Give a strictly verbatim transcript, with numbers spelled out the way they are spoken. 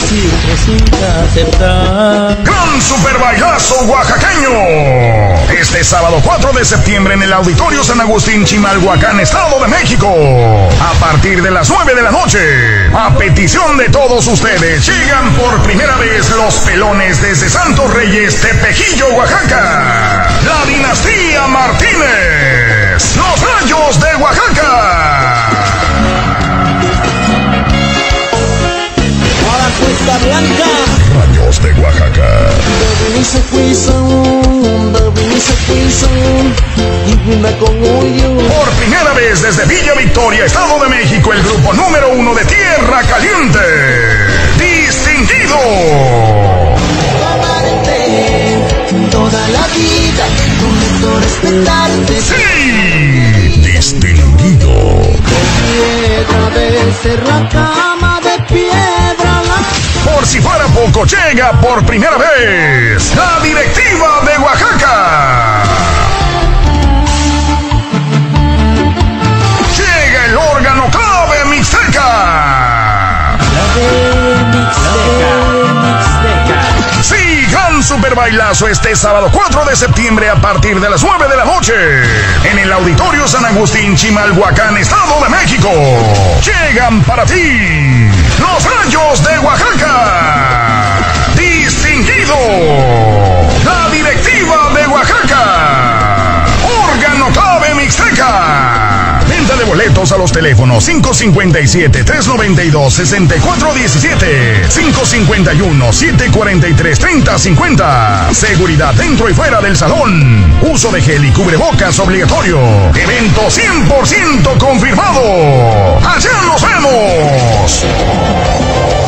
si resulta aceptar. Gran super bailazo oaxaqueño. Este sábado cuatro de septiembre en el Auditorio San Agustín, Chimalhuacán, Estado de México. A partir de las nueve de la noche. A petición de todos ustedes, llegan por primera vez los pelones desde Santos Reyes, Tepejillo, Oaxaca. La dinastía Martínez. Los Rayos de Oaxaca. Para Cuesta Blanca. Rayos de Oaxaca. Baby se fuisan, baby se fuisan, y una con hoyo. Por primera vez desde Villa Victoria, Estado de México, el grupo número uno de Tierra Caliente. Distinguido. Amarte toda la vida, prometo respetarte. Sí, distinguido. Piedra de ser la cama de piedra la... Por si fuera poco, llega por primera vez la directiva de Oaxaca. Llega el órgano clave Mixteca. Clave Mixteca. Sí, gran super bailazo este sábado cuatro de septiembre a partir de las nueve de la noche en el Auditorio San Agustín, Chimalhuacán, Estado de México. Llegan para ti los Rayos de Oaxaca. Distinguido. La directiva de Oaxaca. Órgano clave Mixteca. Venta de boletos a los teléfonos cinco cinco siete, tres nueve dos, seis cuatro uno siete, cinco cinco uno, siete cuatro tres, tres cero cinco cero. Seguridad dentro y fuera del salón. Uso de gel y cubrebocas obligatorio. Evento cien por ciento confirmado. ¡Allá nos vemos!